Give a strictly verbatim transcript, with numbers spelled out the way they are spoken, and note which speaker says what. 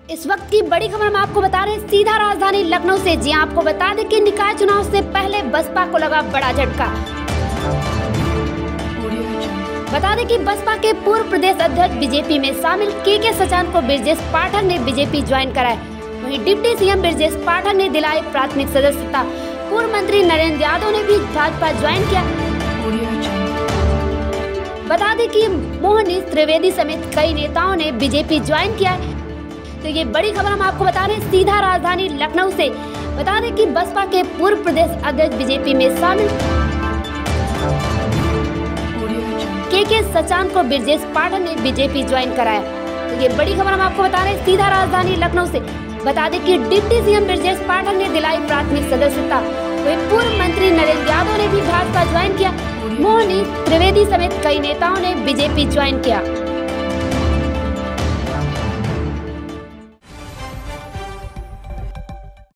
Speaker 1: इस वक्त की बड़ी खबर हम आपको बता रहे हैं सीधा राजधानी लखनऊ से। जी आपको बता दें कि निकाय चुनाव से पहले बसपा को लगा बड़ा झटका। बता दें कि बसपा के पूर्व प्रदेश अध्यक्ष बीजेपी में शामिल के के सचान को ब्रजेश पाठक ने बीजेपी ज्वाइन कराया। वहीं डिप्टी सीएम ब्रजेश पाठक ने दिलाई प्राथमिक सदस्यता। पूर्व मंत्री नरेंद्र यादव ने भी भाजपा ज्वाइन किया। बता दें कि मोहनीश त्रिवेदी समेत कई नेताओं ने बीजेपी ज्वाइन किया है। तो ये बड़ी खबर हम आपको बता रहे हैं सीधा राजधानी लखनऊ से। बता दें कि बसपा के पूर्व प्रदेश अध्यक्ष बीजेपी में शामिल के के सचान को ब्रजेश पाठक ने बीजेपी ज्वाइन कराया। तो ये बड़ी खबर हम आपको बता रहे हैं सीधा राजधानी लखनऊ से। बता दें कि डिप्टी सीएम ब्रजेश पाठक ने दिलाई प्राथमिक सदस्यता। वही पूर्व मंत्री नरेंद्र यादव ने भी भाजपा ज्वाइन किया। मोहनीश त्रिवेदी समेत कई नेताओं ने बीजेपी ज्वाइन किया।